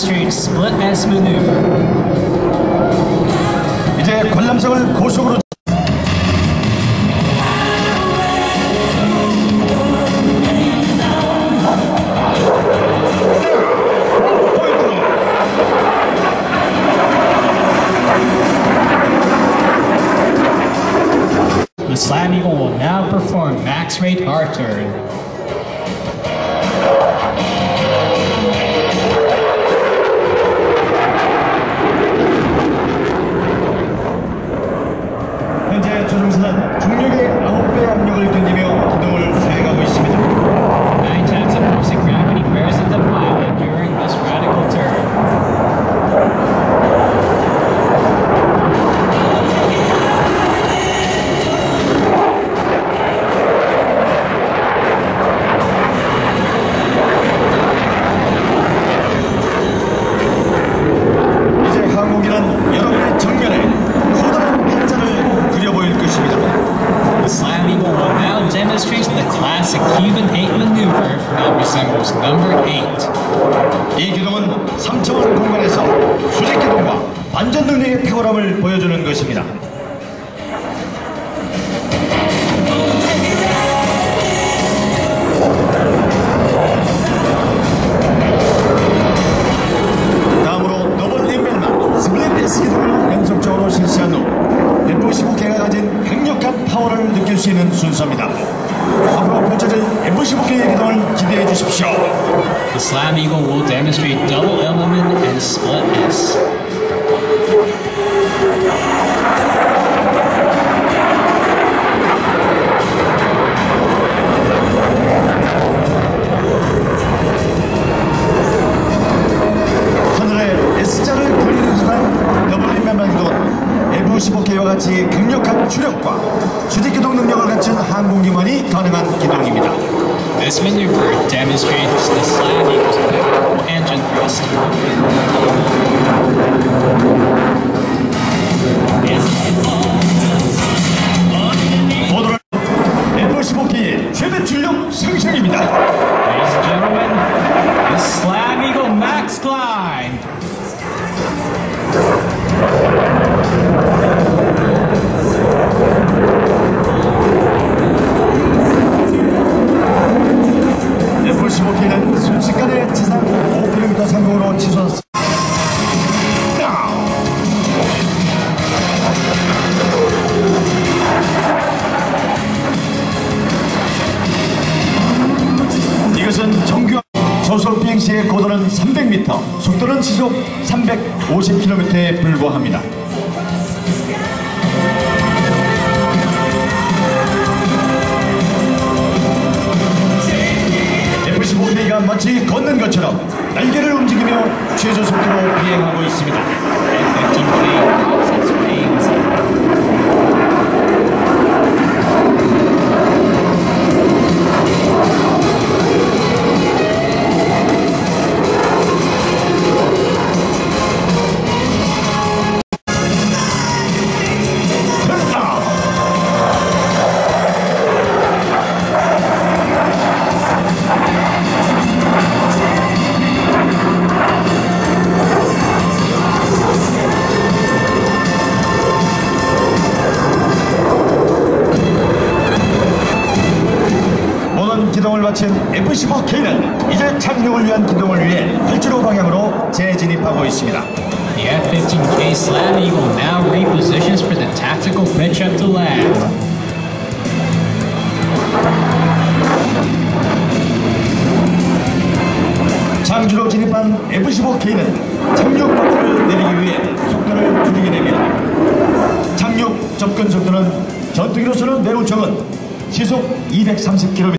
demonstrate split S maneuver. 이제 관람석을 고속으로 The Slam Eagle will now perform max rate hard turn. 현재 조종사는 중력의 9배 압력을 견디며 기동을 수행하고 있습니다. 9 times the force of gravity bears on the pilot during this radical turn. 이제 항공기는 여러분의 정면에 커다란 판자를 그려보일 것입니다. The Slam Eagle will now demonstrate the classic Cuban 8 maneuver that resembles number 8. 이 기동은 3차원 공간에서 수직 기동과 반전 능력의 탁월함을 보여주는 것입니다. 다음으로 더블 인벨만 스플릿 S 기동을 연속적으로 실시한 후 F-15K가 가진 강력한 파워를 느낄 수 있는 순서입니다. 앞으로 펼쳐질 F-15K의 기동을 기대해 주십시오. The Slam Eagle will demonstrate double element and split S. 하늘에 S자를 그리는 듯한 더블 인벨만 기동은 F-15K와 같이 강력한 추력과 수직 기동 능력을 갖춘 항공기만이 가능한 기동입니다. This maneuver demonstrates the Slam Eagle's powerful engine thrust. 모두를 F-15K의 최대 출력 상승입니다. Ladies and gentlemen, the Slam Eagle Max Glide. F-15K는 순식간에 지상 5km 상공으로 치솟았습니다. 이것은 정규 저속 비행 시의 고도는 300m, 속도는 시속 350km에 불과합니다. F-15K가 마치 걷는 것처럼 날개를 움직이며 최저 속도로 비행하고 있습니다. F-15K drops its wings. 기동을 마친 F-15K는 이제 착륙을 위한 기동을 위해 활주로 방향으로 재진입하고 있습니다. The F-15K Slam Eagle now repositions for the tactical pitch up to land. 장주로 진입한 F-15K는 착륙 버튼을 내리기 위해 속도를 줄이게 됩니다. 착륙 접근 속도는 전투기로서는 매우 적은 시속 230km